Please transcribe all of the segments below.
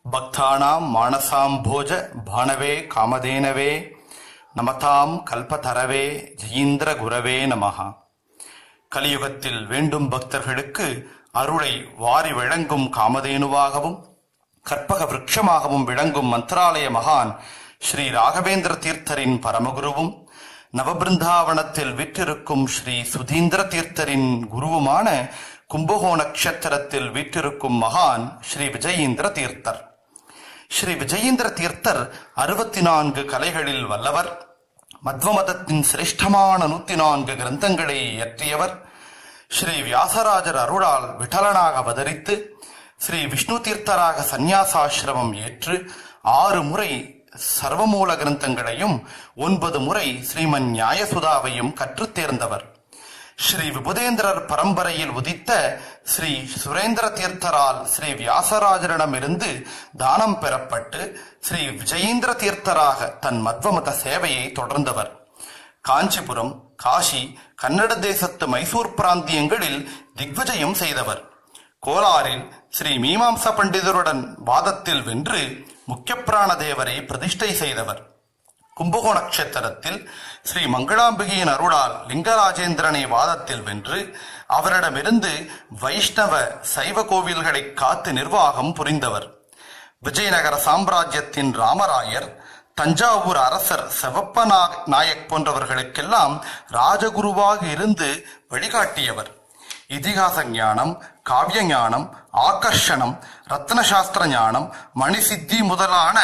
பக்தானாம் மானசாம்போஜ பானவே காமதேனவே நமதாம் கல்பதரவே ஜெயீந்திர குரவே நமஹா. கலியுகத்தில் வேண்டும் பக்தர்களுக்கு அருளை வாரி வழங்கும் காமதேனுவாகவும் கற்பக விருட்சமாகவும் விளங்கும் மந்த்ராலய மகான் ஸ்ரீ ராகவேந்திர தீர்த்தரின் பரமகுருவும் நவபிருந்தாவனத்தில் விற்றிருக்கும் ஸ்ரீ சுதீந்திர தீர்த்தரின் குருவுமான கும்பகோண நட்சத்திரத்தில் விற்றிருக்கும் மகான் ஸ்ரீ விஜயேந்திர தீர்த்தர். ஸ்ரீ விஜயேந்திர தீர்த்தர் 64 கலைகளில் வல்லவர். மத்வ மதத்தின் சிரேஷ்டமான 104 கிரந்தங்களை இயற்றியவர். ஸ்ரீ வியாசராஜர் அருளால் விட்டலனாக அவதரித்து ஸ்ரீ விஷ்ணு தீர்த்தராக சந்நியாசாசிரமம் ஏற்று 6 முறை சர்வமூல கிரந்தங்களையும் 9 முறை ஸ்ரீமன் நியாயசுதாவையும் கற்றுத் தேர்ந்தவர். ஸ்ரீ விபுதேந்திரர் பரம்பரையில் உதித்த ஸ்ரீ சுரேந்திர தீர்த்தரால் ஸ்ரீ வியாசராஜரிடமிருந்து தானம் பெறப்பட்டு ஸ்ரீ விஜயேந்திர தீர்த்தராக தன் மத்வமத சேவையை தொடர்ந்தவர். காஞ்சிபுரம், காஷி, கன்னட தேசத்து மைசூர் பிராந்தியங்களில் திக்விஜயம் செய்தவர். கோலாரில் ஸ்ரீ மீமாம்ச பண்டிதருடன் வாதத்தில் வென்று முக்கிய பிராண தேவரை பிரதிஷ்டை செய்தவர். கும்பகோண நட்சத்திரத்தில் ஸ்ரீ மங்களாம்பிகையின் அருளால் லிங்கராஜேந்திரனை வாதத்தில் வென்று அவரிடமிருந்து வைஷ்ணவ சைவ கோவில்களை காத்து நிர்வாகம் புரிந்தவர். விஜயநகர சாம்ராஜ்யத்தின் ராமராயர், தஞ்சாவூர் அரசர் செவப்ப நாயக் போன்றவர்களுக்கெல்லாம் ராஜகுருவாக இருந்து வழிகாட்டியவர். இதிகாச ஞானம், காவிய ஞானம், ஆகர்ஷணம், ரத்னசாஸ்திர ஞானம், மணிசித்தி முதலான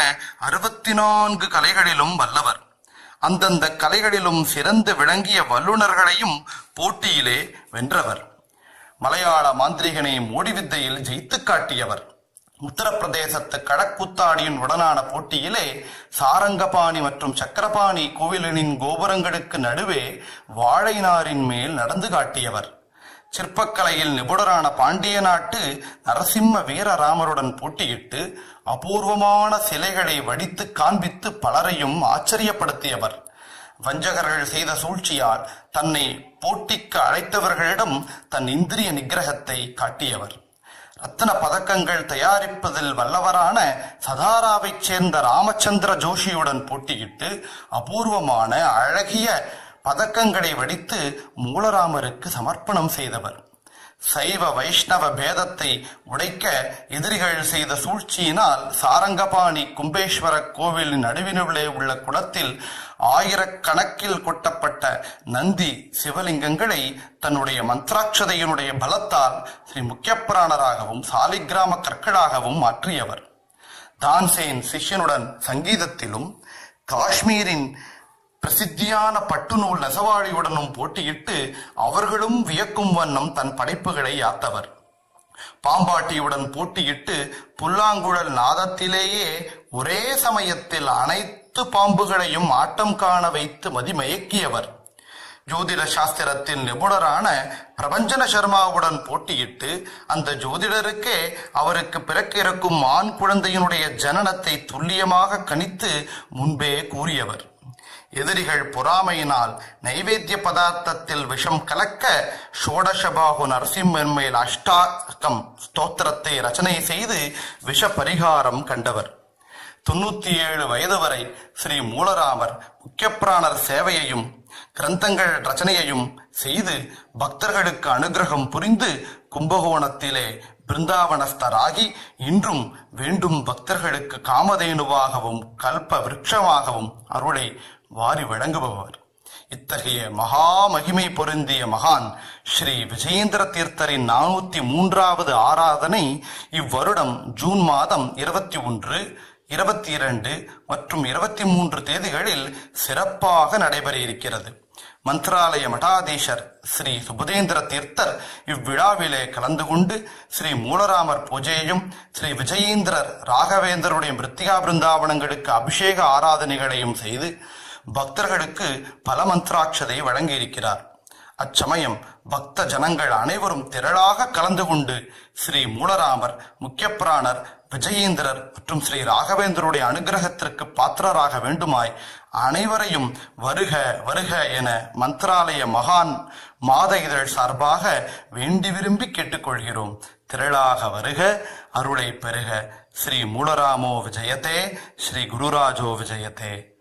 64 கலைகளிலும் வல்லவர். அந்தந்த கலைகளிலும் சிறந்து விளங்கிய வல்லுநர்களையும் போட்டியிலே வென்றவர். மலையாள மாந்திரிகனை மோடி வித்தையில் ஜெயித்து காட்டியவர். உத்தரப்பிரதேசத்து கடற்குத்தாடியின் உடனான போட்டியிலே சாரங்கபாணி மற்றும் சக்கரபாணி கோவிலின் கோபுரங்களுக்கு நடுவே வாழை நாரின் மேல் நடந்து காட்டியவர். சிற்பக்கலையில் நிபுணரான பாண்டிய நாட்டு நரசிம்ம வீரராமருடன் போட்டியிட்டு அபூர்வமான சிலைகளை வடித்து காண்பித்து பலரையும் ஆச்சரியப்படுத்தியவர். வஞ்சகர்கள் செய்த சூழ்ச்சியால் தன்னை போட்டிக்கு அழைத்தவர்களிடம் தன் இந்திரிய நிகிரகத்தை காட்டியவர். ரத்தின பதக்கங்கள் தயாரிப்பதில் வல்லவரான சதாராவைச் சேர்ந்த ராமச்சந்திர ஜோஷியுடன் போட்டியிட்டு அபூர்வமான அழகிய பதக்கங்களை வடித்து மூலராமருக்கு சமர்ப்பணம் செய்தவர். சைவ வைஷ்ணவ பேதத்தை உடைக்க எதிரிகள் செய்த சூழ்ச்சியினால் சாரங்கபாணி கும்பேஸ்வர கோவிலின் நடுவினுள்ளே உள்ள குளத்தில் 1000கணக்கில் கொட்டப்பட்ட நந்தி சிவலிங்கங்களை தன்னுடைய மந்திராட்சதையினுடைய பலத்தால் ஸ்ரீ முக்கியப்பிராணராகவும் சாலிகிராம கற்களாகவும் மாற்றியவர். தான்சேன் சிஷ்யனுடன் சங்கீதத்திலும் காஷ்மீரின் பிரசித்தியான பட்டு நூல் நெசவாளியுடனும் போட்டியிட்டு அவர்களும் வியக்கும் வண்ணம் தன் படைப்புகளை யாத்தவர். பாம்பாட்டியுடன் போட்டியிட்டு புல்லாங்குழல் நாதத்திலேயே ஒரே சமயத்தில் அனைத்து பாம்புகளையும் ஆட்டம் காண வைத்து மதிமயக்கியவர். ஜோதிட சாஸ்திரத்தில் நிபுணரான பிரபஞ்சன சர்மாவுடன் போட்டியிட்டு அந்த ஜோதிடருக்கே அவருக்கு பிறக்க இருக்கும் ஆண் குழந்தையினுடைய ஜனனத்தை துல்லியமாக கணித்து முன்பே கூறியவர். எதிரிகள் பொறாமையினால் நைவேத்திய பதார்த்தத்தில் விஷம் கலக்க ஷோடசபாகு நரசிம்மன் மேல் அஷ்டாகம் ஸ்தோத்திரத்தை ரச்சனை செய்து விஷ பரிகாரம் கண்டவர். 97 வயது வரை ஸ்ரீ மூலராமர் முக்கியப்பிராணர் சேவையையும் கிரந்தங்கள் ரச்சனையையும் செய்து பக்தர்களுக்கு அனுகிரகம் புரிந்து கும்பகோணத்திலே பிருந்தாவனஸ்தராகி இன்றும் வேண்டும் பக்தர்களுக்கு காமதேனுவாகவும் கல்ப விருட்சமாகவும் அருளை வாரி வழங்குபவர். இத்தகைய மகா மகிமை பொருந்திய மகான் ஸ்ரீ விஜயேந்திர தீர்த்தரின் 403வது ஆராதனை இவ்வருடம் ஜூன் மாதம் 21, 22 மற்றும் 23 தேதிகளில் சிறப்பாக நடைபெற இருக்கிறது. மந்த்ராலய மடாதீஷர் ஸ்ரீ சுபுதேந்திர தீர்த்தர் இவ்விழாவிலே கலந்து கொண்டு ஸ்ரீ மூலராமர் பூஜையையும் ஸ்ரீ விஜயேந்திரர் ராகவேந்தருடைய மிருத்திகா பிருந்தாவனங்களுக்கு அபிஷேக ஆராதனைகளையும் செய்து பக்தர்களுக்கு பல மந்திராட்சதை வழங்கியிருக்கிறார். அச்சமயம் பக்த ஜனங்கள் அனைவரும் திரளாக கலந்து கொண்டு ஸ்ரீ மூலராமர், முக்கியப்பிராணர், விஜயேந்திரர் மற்றும் ஸ்ரீ ராகவேந்தருடைய அனுகிரகத்திற்கு பாத்திரராக வேண்டுமாய் அனைவரையும் வருக வருக என மந்த்ராலய மகான் மாத இதழ் சார்பாக வேண்டி விரும்பி கேட்டுக்கொள்கிறோம். திரளாக வருக, அருளை பெருக. ஸ்ரீ மூலராமோ விஜயதே, ஸ்ரீ குருராஜோ விஜயதே.